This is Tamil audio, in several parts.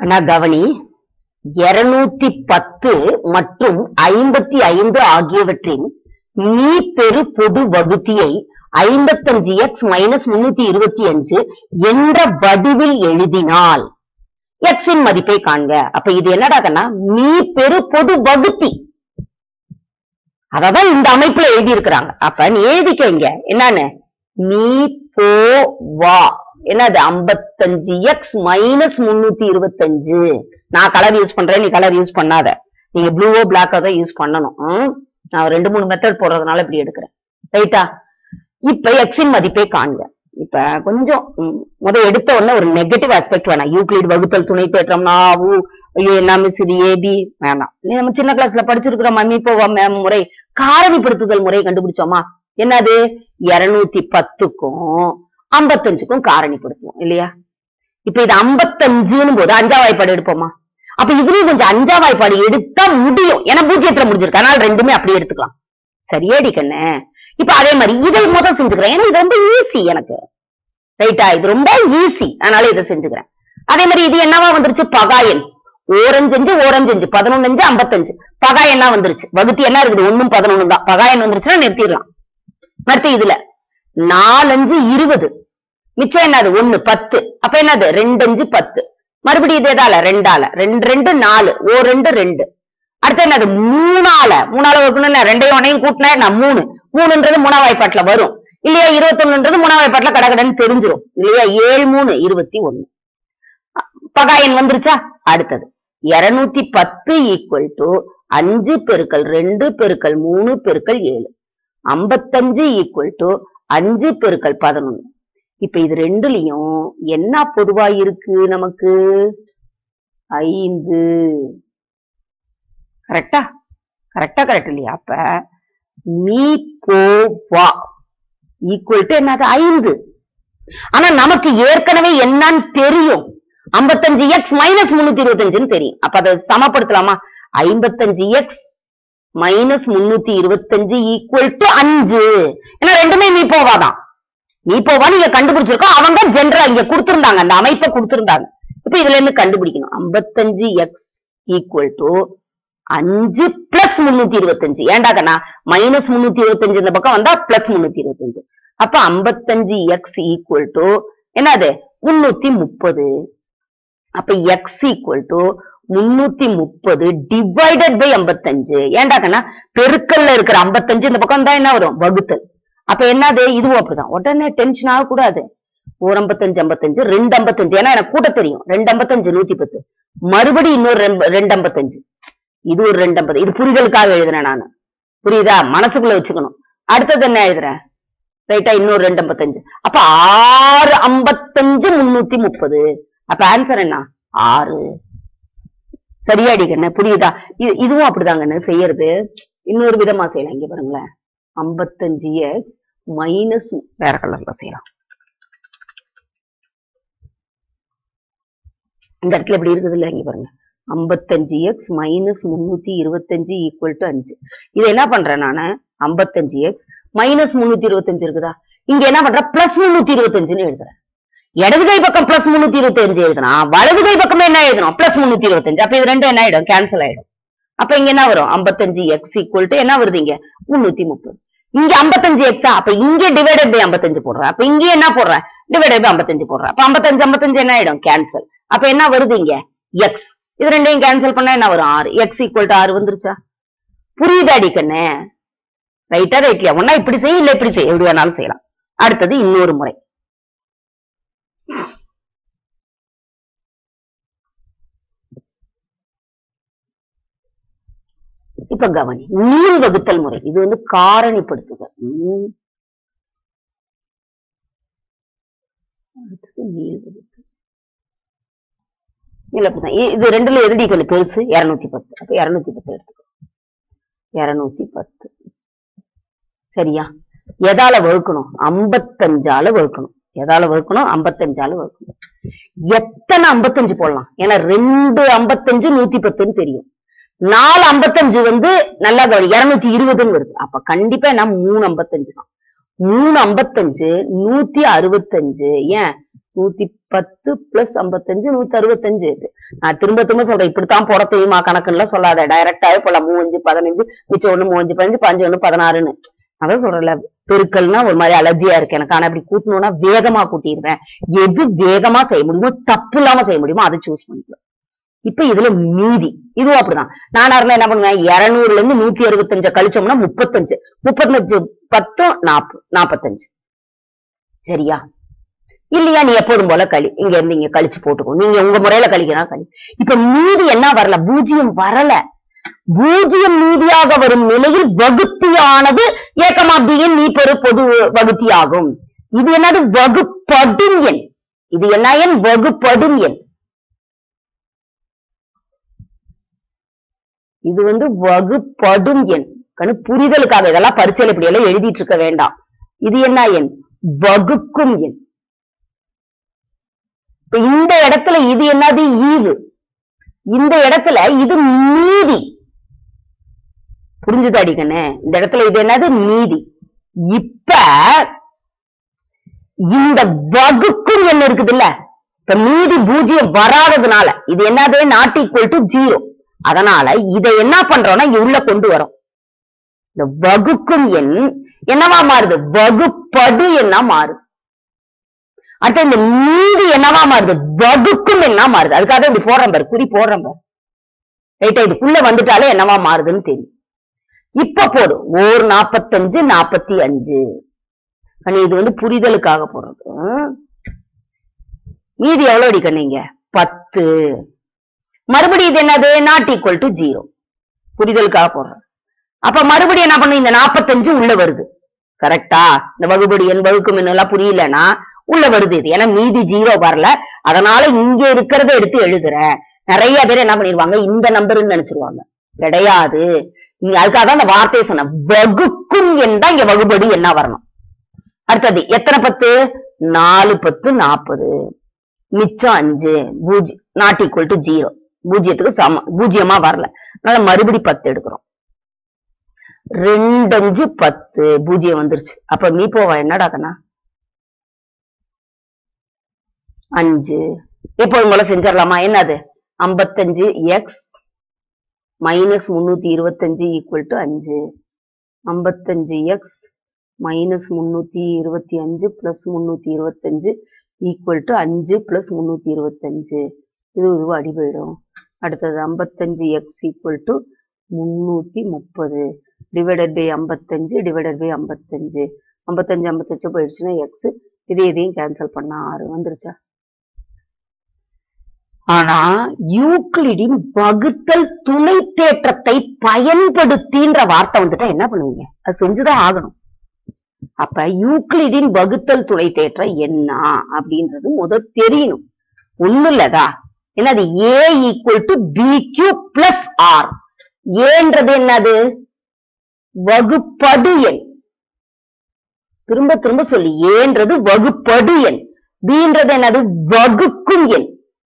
அண்ணா கவனி, 210 மற்றும் 55 ஆகியவற்றின் மீப்பெரு பொது வகுத்தியை 55x மைனஸ் 325 என்ற வடிவில் எழுதினால் x இன் மதிப்பை காண்க. அப்ப இது என்னடாகன்னா மீப்பெரு பொது வகுத்தி. அதான் இந்த அமைப்புல எழுதி இருக்கிறாங்க. அப்ப நீ எழுதிக்கங்க என்னன்னு, மீ போ வா என்னது 55x மைனஸ் 325. நான் கலர் யூஸ் பண்றேன், நீ கலர் யூஸ் பண்ணாத. நீங்க ப்ளூவோ பிளாக்கோ தான் யூஸ் பண்ணணும். நான் 2-3 மெத்தட் போடுறதுனால இப்படி எடுக்கிறேன். ரைட்டா? இப்ப எக்ஸின் மதிப்பை காண்க. இப்ப கொஞ்சம் எடுத்த உடனே ஒரு நெகட்டிவ் ஆஸ்பெக்ட் வேணாம். யூக்ளிட் வகுத்தல் துணை தேற்றம் ஐயோ என்ன மிஸ் இது ஏபி வேணாம். நம்ம சின்ன கிளாஸ்ல படிச்சிருக்கிறோம் மீப்போவா முறை, காரணிப்படுத்துதல் முறையை கண்டுபிடிச்சோமா? என்னது 210க்கும் 55க்கும் காரணிப்படுத்துவோம் இல்லையா? இப்ப இது 55 போது 5ஆம் வாய்ப்பாடு எடுப்போமா? அப்ப இதுலயும் கொஞ்சம் 5ஆம் வாய்ப்பாடு எடுத்தா முடியும். ஏன்னா 0த்துல முடிஞ்சிருக்கு, அதனால ரெண்டுமே அப்படியே எடுத்துக்கலாம். சரியாடி கண்ணு? இப்ப அதே மாதிரி இதை முதல் செஞ்சுக்கிறேன். ஏன்னா இது ரொம்ப ஈஸி எனக்கு. ரைட்டா? இது ரொம்ப ஈஸி, அதனால இதை செஞ்சுக்கிறேன். அதே மாதிரி இது என்னவா வந்துருச்சு? பகாயன். ஓரஞ்சு 11 55. பகாயன்னா வந்துருச்சு. வகுத்தி என்ன இருக்குது? 1 11 தான். பகாயன் வந்துருச்சுன்னா நிறுத்திடலாம். அடுத்து இதுல 4 20. மிச்சம் என்னது? 1 10. அப்ப என்னது? 2 10. மறுபடியும் இது எதால? 2ஆல. 2 4. 2. அடுத்து என்னது? 3ஆல வகுக்கணும். 2ஐயும் 1ஐயும் கூட்டினா நான் 3. 3ன்றது 3ஆம் வாய்ப்பாட்டுல வரும் இல்லையா? 21ன்றது 3ஆம் வாய்ப்பாட்டுல கடகடன்னு தெரிஞ்சிரும் இல்லையா? 7 3 21. பகாயன் வந்துருச்சா? அடுத்தது 210 ஈக்குவல் டு 5 பெருக்கல் 2 பெருக்கல் 3 பெருக்கல் 7. 55 ஈக்குவல் டு 5 பெருக்கல் 11. இப்ப இது ரெண்டுலயும் என்ன பொதுவா இருக்கு நமக்கு? 5. கரெக்டா? கரெக்ட் இல்லையா? அப்ப மீ போ வா ஈக்குவல் டு என்னது? 5. ஆனா நமக்கு ஏற்கனவே என்னன்னு தெரியும், 55x மைனஸ் 325 தெரியும். அப்ப அதை சமப்படுத்தலாமா? 55x minus 325 equal to 5. ஏன்னா ரெண்டுமே மீ போவாதான். மீ போவா நீங்க கண்டுபிடிச்சிருக்கோம். அவங்க ஜென்ரலா இங்க கொடுத்திருந்தாங்க, அந்த அமைப்பை கொடுத்திருந்தாங்க. இப்ப இதுல இருந்து கண்டுபிடிக்கணும். 55x equal to 5 plus 325. ஏண்டாக்கண்ணா மைனஸ் 325 இந்த பக்கம் வந்தா பிளஸ் 325. அப்ப 55x ஈக்குவல் டு என்னது? 330. அப்ப x equal to 330 divided by 55. ஏண்டாக்கண்ணா பெருக்கல்ல இருக்கிற 55 இந்த பக்கம் தான் என்ன வரும்? வகுத்தல். அப்ப என்னது? இதுவும் அப்படிதான். உடனே டென்ஷன் ஆகக்கூடாது. 55 55 255. ஏன்னா எனக்கு கூட்ட தெரியும். 255 110. மறுபடியும் இன்னொரு 255. இது ஒரு 250. இது புரிதலுக்காக எழுதுறேன் நானு. புரியுதா? மனசுக்குள்ள வச்சுக்கணும். அடுத்தது என்ன எழுதுறேன்? ரைட்டா? இன்னொரு 255. அப்ப 655 330. அப்ப ஆன்சர் என்ன? 6. சரியாடி கண்ணு? புரியுதா? இதுவும் அப்படிதாங்கன்னு செய்யறது. இன்னொரு விதமா செய்யலாம். இங்க பாருங்களேன், 55x மைனஸ் வேற கலர்ல செய்யலாம். இந்த இடத்துல எப்படி இருக்குது இல்ல? இங்க பாருங்க, 55x மைனஸ் 325 ஈக்குவல் டு 5. இது என்ன பண்றேன் நானு? 55x மைனஸ் 325 இருக்குதா? இங்க என்ன பண்றேன்? பிளஸ் 325 எழுதுறேன். இடது கை பக்கம் பிளஸ் 325 எழுதுனா, வலது கை பக்கமே என்ன எழுதணும்? பிளஸ் 325. அப்ப இது ரெண்டும் என்ன ஆயிடும்? கேன்சல் ஆயிடும். அப்ப இங்க என்ன வரும்? 55x ஈக்குவல் டு என்ன வருது? இங்க 330. இங்க 55x. அப்ப இங்க டிவைடட் பை 55 போடுறேன். அப்ப இங்க என்ன போடுறேன்? டிவைடட் பை 55 போடுறேன். அப்ப 55 என்ன ஆயிடும்? கேன்சல். அப்ப என்ன வருது? இங்க x. இது ரெண்டையும் கேன்சல் பண்ணா என்ன வரும்? 6. x ஈக்குவல் டு 6 வந்துருச்சா? புரியுதாடி கண்ணு? ரைட்டா ரைட்லியா? ஒன்னா இப்படி செய்ய, இல்ல இப்படி செய்ய, எப்படி வேணாலும் செய்யலாம். அடுத்தது இன்னொரு முறை. இப்ப கவனி, நீள் வகுத்தல் முறை. இது வந்து காரணிப்படுத்துதல். அடுத்தது நீள் வகுத்தல். இல்ல அப்படிதான். இது ரெண்டுல எதுடி கொஞ்சம் பெருசு? 210. அப்ப 210 எடுத்துக்கோ. 210. சரியா? எதால வகுக்கணும்? 55ஆல வகுக்கணும். எதால வகுக்கணும்? 55ஆல வகுக்கணும். எத்தனை 55 போடலாம்? ஏன்னா 2 55 110 தெரியும். 4 55 வந்து நல்லா கவனி, 220 வருது. அப்ப கண்டிப்பா என்ன? 3 55 தான். 3 55 165. ஏன்? 100 10 பிளஸ் 55 165. நான் திரும்ப திரும்ப சொல்றேன், இப்படித்தான் போட தெரியுமா கணக்குன்னு சொல்லாத, டைரக்டாவே போலாம். 3 5 15 மிச்சம் 1 3 5 15 5 1 16ன்னு. அதான் சொல்றேன்ல, பெருக்கல்னா ஒரு மாதிரி அலர்ஜியா இருக்கு எனக்கு. ஆனா அப்படி கூட்டணும்னா வேகமா கூட்டிடுவேன். எது வேகமா செய்ய முடியுமோ, தப்பு இல்லாம செய்ய முடியுமோ அதை சூஸ் பண்ணிக்கலாம். இப்ப இதுல மீதி இதுவும் அப்படிதான். நானா இருந்தா என்ன பண்ணுவேன், 200ல இருந்து 165 கழிச்சோம்னா 35 35 10 40 45. சரியா இல்லையா? நீ எப்போதும் போல களி, இங்க இருந்து இங்க கழிச்சு போட்டுக்கோ, நீங்க உங்க முறையில கழிக்கிறா களி. இப்ப மீதி என்ன வரல, பூஜ்ஜியம் வரல. பூஜ்ஜியம் மீதியாக வரும் நிலையில் வகுத்தியானது ஏகமா பியின் நீ பெரு பொது வகுத்தியாகும். இது என்னது, வகுப்படும் எண். இது என்ன எண், வகுப்படும் எண். இது வகுப்படும் எண். புரிதலுக்காக இதெல்லாம் பரீட்சையில இப்படி எல்லாம் எழுதிட்டு இருக்க வேண்டாம். இது என்ன எண், வகுக்கும் எண். இந்த இடத்துல இது என்னது, ஈவு. இந்த இடத்துல இது மீதி. புரிஞ்சுது அடிக்கண்ணே? இந்த இடத்துல இது என்னது, மீதி. இப்ப இந்த வகுக்கும் எண் இருக்குது இல்ல, இப்ப மீதி பூஜ்ஜியம் வராததுனால இது என்னது, நாட் ஈக்குவல் டு 0. அதனால இதை என்ன பண்றோம்னா இங்க உள்ள கொண்டு வரோம். இந்த வகுக்கும் எண் என்னவா மாறுது, வகுப்படு எண்ணா மாறுது. அடுத்த இந்த மீதி என்னவா மாறுது, வகுக்கும் எண்ணா மாறுது. அதுக்காக இப்படி போடுறேன் பாரு, குறி போடுறேன் பாரு. ரைட்டா? இதுக்குள்ள வந்துட்டாலே என்னவா மாறுதுன்னு தெரியும். இப்ப போடு, 1 45 45. இது புரிதலுக்காக போடுறது. மீதி எவ்வளவு அடிக்கண்ணீங்க, 10. மறுபடியும் இது என்னது, நாட் ஈக்குவல் டு 0. புரிதலுக்காக போடுறேன். அப்ப மறுபடியும் என்ன பண்ணு, இந்த 45 உள்ள வருது. கரெக்டா? இந்த வகுபடி எண் வகுக்கும் எல்லாம் புரியலன்னா உள்ள வருது இது. ஏன்னா மீதி 0 வரல, அதனால இங்க இருக்கிறத எடுத்து எழுதுறேன். நிறைய பேர் என்ன பண்ணிருவாங்க, இந்த நம்பர்ன்னு நினைச்சிருவாங்க. கிடையாது. இங்க அதுக்காக தான் அந்த வார்த்தையை சொன்ன, வகுக்கும் எண் தான் இங்க வகுபடி என்ன வரணும். அடுத்தது எத்தனை 10, 4 10 40. மிச்சம் 5. Not equal to 0. பூஜ்ஜியத்துக்கு சமம், பூஜ்ஜியமா வரல. அதனால மறுபடி 10 எடுக்கிறோம். 2 5 10. பூஜ்ஜியம் வந்துருச்சு. அப்ப மீ போவா என்னடா கண்ணா, 5. எப்போதும் போல செஞ்சிடலாமா? என்னது, 55x minus 325 equal to 5. 55x minus 325 plus 325 equal to 5 plus 325. இது அடி போயிடும். அடுத்தது 55x equal to 330 divided by 55 divided by 55. 55 58 போயிடுச்சுன்னா எக்ஸ். இதையும் கேன்சல் பண்ணா 6 வந்துருச்சா? ஆனா யூக்ளிடின் வகுத்தல் துணை தேற்றத்தை பயன்படுத்தின்ற வார்த்தை வந்துட்டா என்ன பண்ணுவீங்க, அது செஞ்சுதான் ஆகணும். அப்ப யூக்ளிடின் வகுத்தல் துணை தேற்றம் என்ன அப்படின்றது முதல் தெரியணும். ஒண்ணு இல்லதா, என்னது, a equal to bq plus r. ஏன்றது என்னது, வகுப்படு எண். திரும்ப திரும்ப சொல்லி, ஏன்றது வகுப்படு எண், bன்றது என்னது, வகுக்கும் எண்.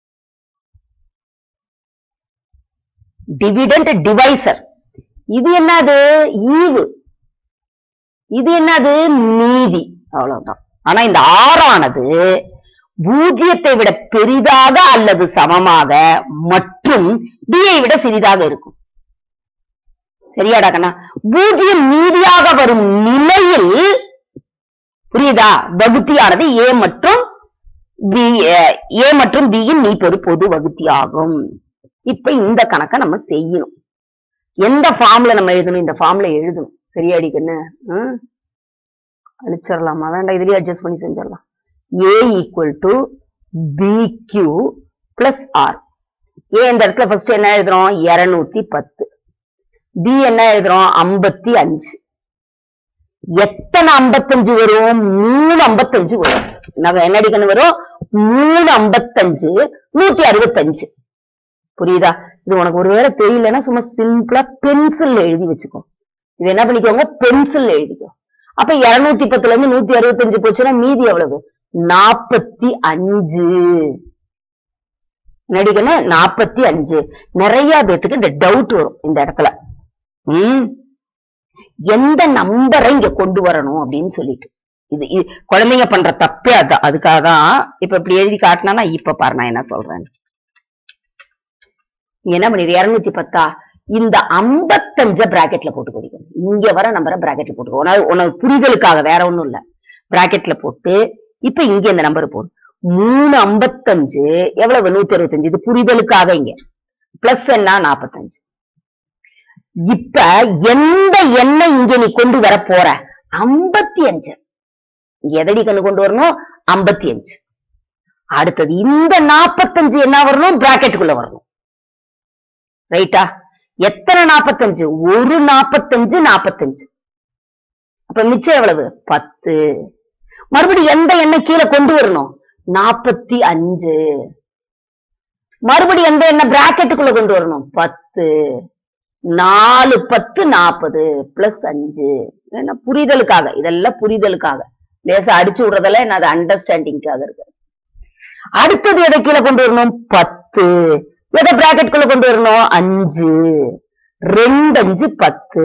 Dividend divisor. இது என்னது, ஈவு. இது என்னது, மீதி. அவ்வளவுதான். ஆனா இந்த ஆறானது பூஜ்ஜியத்தை விட பெரிதாக அல்லது சமமாக மற்றும் b-ஐ விட சிறிதாக இருக்கும். சரியாடா கண்ணா? பூஜ்ஜியம் மீதியாக வரும் நிலையில், புரியுதா, வகுத்தியானது a மற்றும் b-யின் நீ பெரு பொது வகுத்தியாகும். இப்ப இந்த கணக்கை நம்ம செய்யணும். எந்த ஃபார்ம்ல நம்ம எழுதணும், இந்த ஃபார்ம்ல எழுதணும். சரியாடிக்கண்ணு? அழிச்சிடலாமா? வேண்டாம், இதுலயே அட்ஜஸ்ட் பண்ணி செஞ்சிடலாம். a equal to bq plus r. a இந்த இடத்துல ஃபர்ஸ்ட் என்ன எழுதுறோம், 210. b என்ன எழுதுறோம், 55. எத்தனை 55 வரும், 3 55 வரும். என்ன அடிக்கணும் வரும், 3 55 165. புரியுதா? இது உனக்கு ஒருவேளை தெரியலன்னா சும்மா சிம்பிளா பென்சில் எழுதி வச்சுக்கோ. இது என்ன பண்ணிக்கோங்க, பென்சில் எழுதிக்கோ. அப்ப 210ல இருந்து 165 போச்சுன்னா மீதி எவ்வளவு, 45. நடிக்கணும் 45. நிறைய பேத்துக்கு இந்த டவுட் வரும் இந்த இடத்துல. எந்த நம்பரை இங்க கொண்டு வரணும் அப்படின்னு சொல்லிட்டு. இது குழந்தைங்க பண்ற தப்பே அதான். அதுக்காக தான் இப்ப இப்படி எழுதி காட்டினா இப்ப பாரு நான் என்ன சொல்றேன். என்ன பண்ணிடு 210 இந்த 55 பிராக்கெட்ல போட்டு குடிக்கணும். இங்க வர நம்பரை பிராக்கெட்ல போட்டுக்கோ. உனக்கு புரிதலுக்காக வேற ஒண்ணும் இல்ல. பிராக்கெட்ல போட்டு இப்ப இங்க இந்த நம்பர் போடும். 355 எவ்வளவு 165. இது புரிதலுக்காக இங்க பிளஸ் என்ன 45. இப்ப எந்த எண்ணை இங்க நீ கொண்டு வர போற 55. எதடி கண்ணு கொண்டு வரணும் 55. அடுத்தது இந்த 45 என்ன வரணும் பிராக்கெட்டுக்குள்ள வரணும். ரைட்டா? எத்தனை 45? ஒரு 45 45. அப்ப மிச்சம் எவ்வளவு 10. மறுபடியும் எந்த எண்ணெய் கீழே கொண்டு வரணும் 45. மறுபடியும் எந்த எண்ணெய் பிராக்கெட்டுக்குள்ள கொண்டு வரணும் 10. 4 10 40 பிளஸ் 5. என்ன புரிதலுக்காக, இதெல்லாம் புரிதலுக்காக. லேசா அடிச்சு விடுறதெல்லாம் என்ன அண்டர்ஸ்டாண்டிங்காக இருக்கு. அடுத்தது எதை கீழே கொண்டு வரணும் 10. எதை பிராக்கெட்டுக்குள்ள கொண்டு வரணும் 5. 2 5 10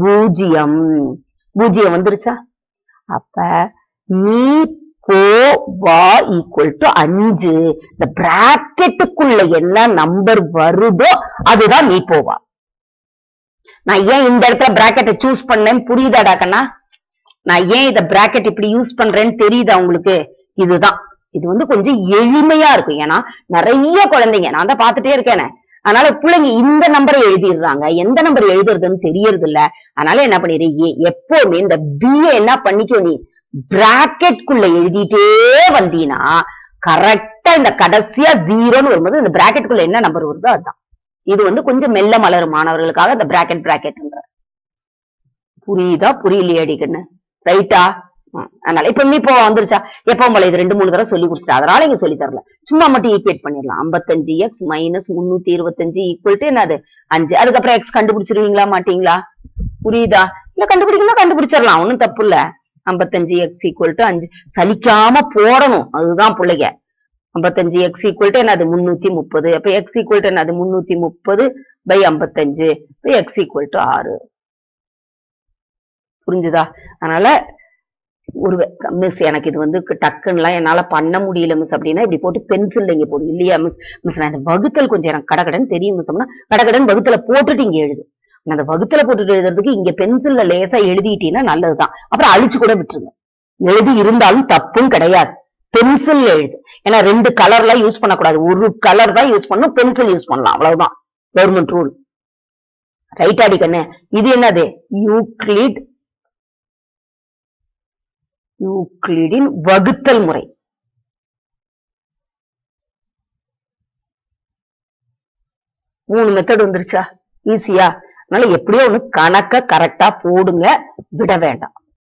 0 வந்துருச்சா? அப்ப நீ போ வா ஈக்குவல் டு 5. இந்த பிராக்கெட்டுக்குள்ள என்ன நம்பர் வருதோ அதுதான் நீ போவா. நான் ஏன் இந்த இடத்துல பிராக்கெட்டை சூஸ் பண்ணேன்னு புரியுதாடாக்கண்ணா? நான் ஏன் இத பிராக்கெட் இப்படி யூஸ் பண்றேன்னு தெரியுதா உங்களுக்கு? இதுதான். இது கொஞ்சம் எளிமையா இருக்கும். ஏன்னா நிறைய குழந்தைங்க நான் தான் பாத்துட்டே இருக்கேனே, அதனால பிள்ளைங்க இந்த நம்பரை எழுதிடுறாங்க. எந்த நம்பர் எழுதுறதுன்னு தெரியறது இல்ல. அதனால என்ன பண்ணிடு, எப்பவுமே இந்த பிஏ என்ன பண்ணிக்கோ, நீ பிராக்கெட்குள்ள எழுதிட்டே வந்தீனா கரெக்டா இந்த கடைசியா 0ன்னு வரும்போது இந்த பிராக்கெட்டுக்குள்ள என்ன நம்பர் வருதோ அதுதான். இது கொஞ்சம் மெல்ல மலரும் மாணவர்களுக்காக இந்த பிராக்கெட்ன்ற. புரியுதா புரியலையா அடிக்கன்னு? ரைட்டா? அதனால இப்ப நீ இப்போ வந்துருச்சா? எப்பவும் போல இது 2-3 தடவை சொல்லி கொடுத்துட்டா, அதனால இங்க சொல்லி தரல. சும்மா மட்டும் ஈக்குவேட் பண்ணிடலாம். 55x மைனஸ் 325 ஈக்குவல் டு என்னது 5. அதுக்கப்புறம் எக்ஸ் கண்டுபிடிச்சிருவீங்களா மாட்டீங்களா? புரியுதா? இல்ல கண்டுபிடிக்கலாம், கண்டுபிடிச்சிடலாம், ஒண்ணும் தப்பு இல்ல. 55x ஈக்குவல் டு 5 சலிக்காம போடணும், அதுதான் பிள்ளைங்க. 55x ஈக்குவல் டு என்னது 330. அப்ப x ஈக்குவல் டு என்னது 330 பை 55. x equal to 6. புரிஞ்சுதா? அதனால ஒரு மிஸ் எனக்கு இது டக்குன்னுலாம் என்னால பண்ண முடியல மிஸ் அப்படின்னா இப்படி போட்டு பென்சில் இங்க போடு. இல்லையா மிஸ் நான் இந்த வகுத்தல் கொஞ்சம் எனக்கு கடகடன் தெரியும் மிஸ் அப்படின்னா கடகடன் வகுத்தல போட்டுட்டு இங்க எழுது. அந்த வகுத்தல போட்டுட்டு எழுதுறதுக்கு இங்க பென்சில்ல லேசா எழுதிட்டீங்கன்னா நல்லதுதான். அப்புறம் அழிச்சு கூட விட்டுருங்க. எழுதி இருந்தாலும் தப்பும் கிடையாது. பென்சில் எழுது. ஏன்னா 2 கலர்லாம் யூஸ் பண்ணக்கூடாது, ஒரு கலர் தான் யூஸ் பண்ணணும், பென்சில் யூஸ் பண்ணலாம், அவ்வளவுதான் கவர்மெண்ட் ரூல். ரைட் அடிக்கண்ணு? இது என்னது யூக்ளிடின் வகுத்தல் முறை. மூணு மெத்தட் வந்துருச்சா? ஈஸியா? அதனால எப்படியோ ஒண்ணு கணக்க கரெக்டா போடுங்க, விட வேண்டாம்.